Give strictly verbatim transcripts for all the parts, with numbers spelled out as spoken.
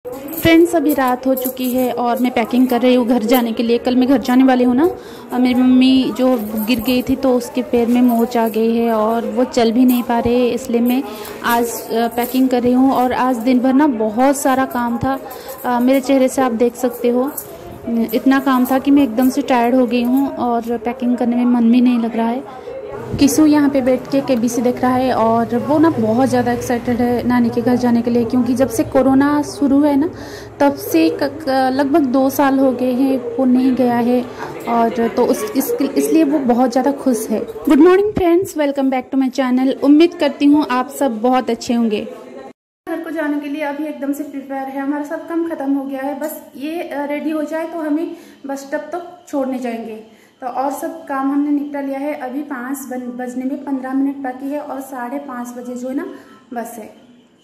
Friends, अभी रात हो चुकी है और मैं पैकिंग कर रही हूँ घर जाने के लिए। कल मैं घर जाने वाली हूँ ना। मेरी मम्मी जो गिर गई थी तो उसके पैर में मोच आ गई है और वो चल भी नहीं पा रहे, इसलिए मैं आज पैकिंग कर रही हूँ। और आज दिन भर ना बहुत सारा काम था। आ, मेरे चेहरे से आप देख सकते हो, इतना काम था कि मैं एकदम से टायर्ड हो गई हूँ और पैकिंग करने में मन भी नहीं लग रहा है। किसू यहाँ पे बैठ के केबीसी देख रहा है और वो ना बहुत ज़्यादा एक्साइटेड है नानी के घर जाने के लिए, क्योंकि जब से कोरोना शुरू है ना तब से लगभग दो साल हो गए हैं वो नहीं गया है, और तो उस इस, इसलिए वो बहुत ज़्यादा खुश है। Good morning friends, welcome back to my channel. उम्मीद करती हूँ आप सब बहुत अच्छे होंगे। घर को जाने के लिए अभी एकदम से प्रिपेयर है, हमारा सब काम खत्म हो गया है, बस ये रेडी हो जाए तो हमें बस स्टॉप तक छोड़ने जाएंगे। तो और सब काम हमने निपटा लिया है। अभी पाँच बजने में पंद्रह मिनट बाकी है और साढ़े पाँच बजे जो है ना बस है।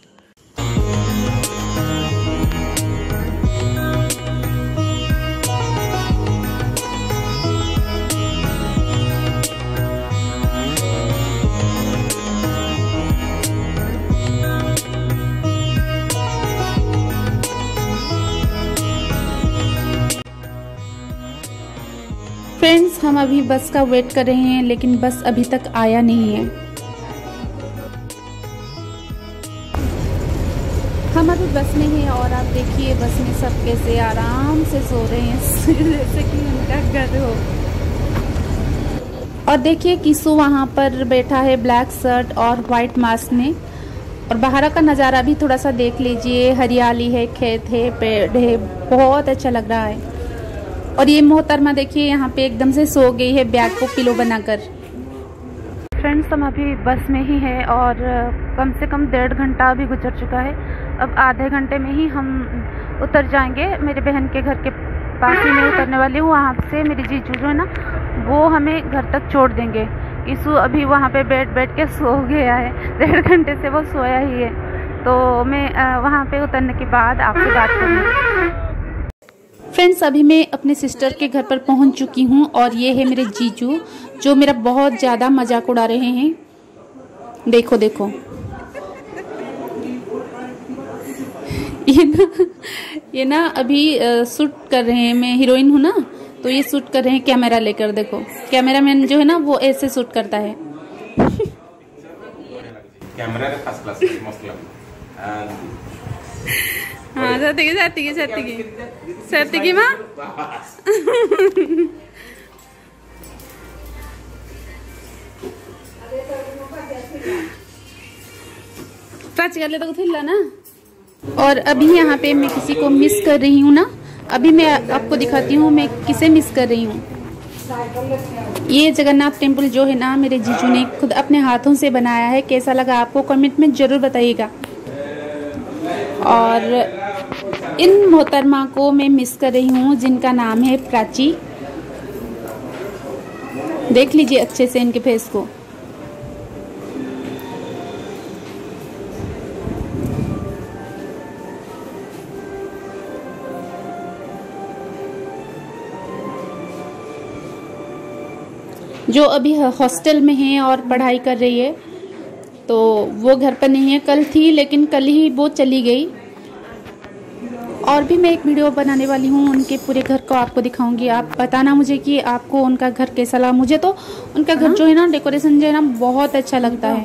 फ्रेंड्स, हम अभी बस का वेट कर रहे हैं, लेकिन बस अभी तक आया नहीं है। हम अभी बस में हैं और आप देखिए बस में सब कैसे आराम से सो रहे हैं जैसे कि उनका घर हो। और देखिए किसू वहाँ पर बैठा है ब्लैक शर्ट और वाइट मास्क में। और बाहर का नज़ारा भी थोड़ा सा देख लीजिए, हरियाली है, खेत है, पेड़ है, बहुत अच्छा लग रहा है। और ये मोहतरमा देखिए यहाँ पे एकदम से सो गई है बैग को पिलो बनाकर। फ्रेंड्स, हम अभी बस में ही है और कम से कम डेढ़ घंटा अभी गुजर चुका है। अब आधे घंटे में ही हम उतर जाएंगे। मेरे बहन के घर के पास ही मैं उतरने वाली हूँ। वहाँ से मेरी जीजू जो है ना वो हमें घर तक छोड़ देंगे। इसू अभी वहाँ पे बैठ बैठ के सो गया है, डेढ़ घंटे से वो सोया ही है। तो मैं वहाँ पे उतरने के बाद आपसे बात करूँगी। फ्रेंड्स, अभी मैं अपने सिस्टर के घर पर पहुंच चुकी हूं और ये है मेरे जीजू जो मेरा बहुत ज़्यादा मजाक उड़ा रहे हैं। देखो देखो ये ना ये ना अभी शूट कर रहे हैं। मैं हीरोइन हूं ना, तो ये शूट कर रहे हैं कैमरा लेकर। देखो कैमरामैन जो है ना वो ऐसे शूट करता है। कैमरा का फर्स्ट क्लास हाँ, सत्य सत्य सत्य सत्य की माँ टच कर ले तो फिर ना। और अभी यहाँ पे मैं किसी को मिस कर रही हूँ ना। अभी मैं आपको दिखाती हूँ मैं किसे मिस कर रही हूँ। ये जगन्नाथ टेम्पल जो है ना मेरे जीजू ने खुद अपने हाथों से बनाया है। कैसा लगा आपको कमेंट में जरूर बताइएगा। और इन मोहतरमा को मैं मिस कर रही हूँ जिनका नाम है प्राची। देख लीजिए अच्छे से इनके फेस को। जो अभी हॉस्टल में है और पढ़ाई कर रही है, तो वो घर पर नहीं है। कल थी लेकिन कल ही वो चली गई। और भी मैं एक वीडियो बनाने वाली हूँ, उनके पूरे घर को आपको दिखाऊंगी। आप बताना मुझे कि आपको उनका घर कैसा लगा। मुझे तो उनका घर जो है ना डेकोरेशन जो है ना बहुत अच्छा लगता है।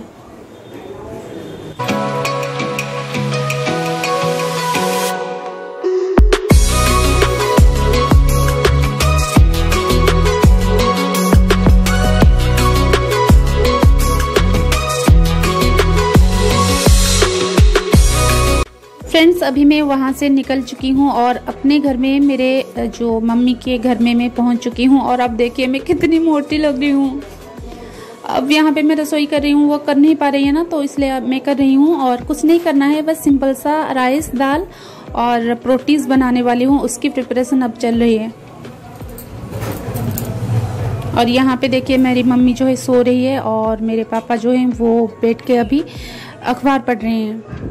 फ्रेंड्स, अभी मैं वहाँ से निकल चुकी हूँ और अपने घर में मेरे जो मम्मी के घर में मैं पहुँच चुकी हूँ। और अब देखिए मैं कितनी मोटी लग रही हूँ। अब यहाँ पे मैं रसोई कर रही हूँ, वो कर नहीं पा रही है ना, तो इसलिए अब मैं कर रही हूँ। और कुछ नहीं करना है, बस सिंपल सा राइस दाल और प्रोटीज बनाने वाली हूँ, उसकी प्रिपरेशन अब चल रही है। और यहाँ पे देखिए मेरी मम्मी जो है सो रही है और मेरे पापा जो हैं वो बैठ के अभी अखबार पढ़ रहे हैं।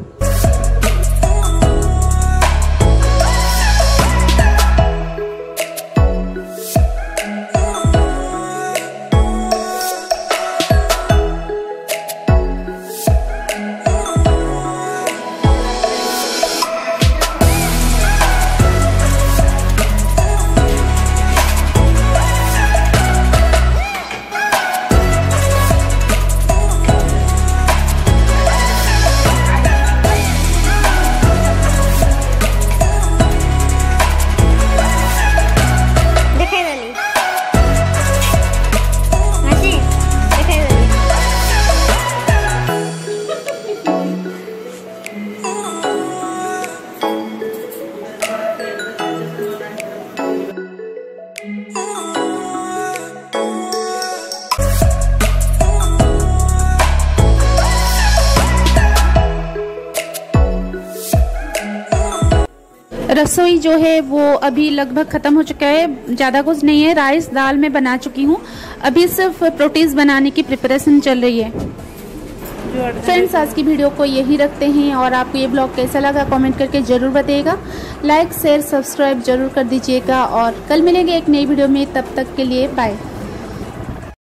रसोई जो है वो अभी लगभग ख़त्म हो चुका है, ज़्यादा कुछ नहीं है। राइस दाल मैं बना चुकी हूँ, अभी सिर्फ प्रोटीज बनाने की प्रिपरेशन चल रही है। फ्रेंड्स, आज की वीडियो को यही रखते हैं और आपको ये ब्लॉग कैसा लगा कमेंट करके ज़रूर बताइएगा। लाइक शेयर सब्सक्राइब जरूर कर दीजिएगा और कल मिलेंगे एक नई वीडियो में, तब तक के लिए बाय।